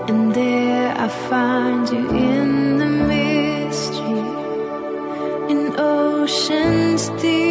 And there I find you in the mystery, in oceans deep.